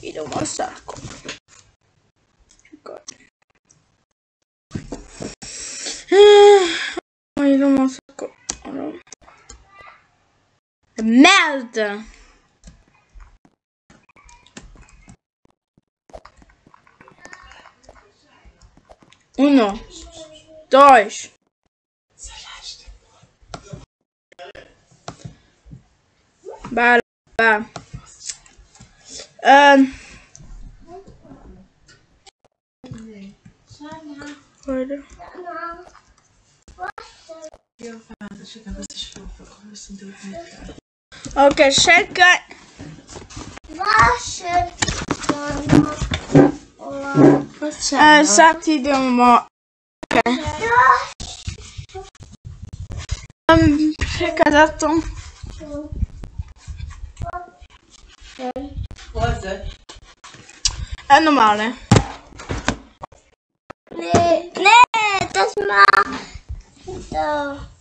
idemo u sacco. Idemo u sacco. Merde! 1, 2. Vale, va. Olha. Ok, chega. Senti di un po'. Che ha dato? È normale. Nee, dat is maar.